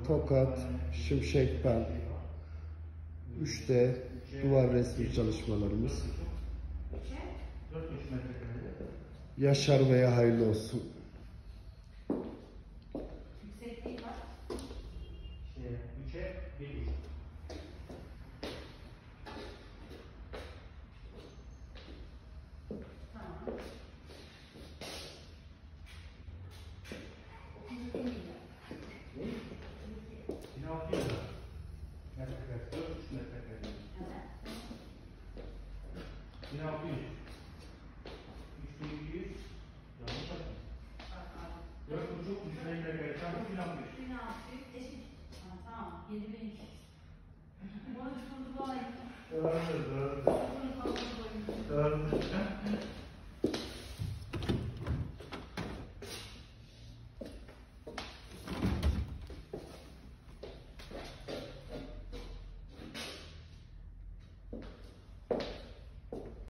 Tokat, Şimşekpen, 3D duvar resmi çalışmalarımız. Yaşar Bey'e hayırlı olsun. Yüksekliği var. 3'e 1. Tamam. Yine 600 lira. Metrekare, 400 metrekare. Evet. Yine 600 lira.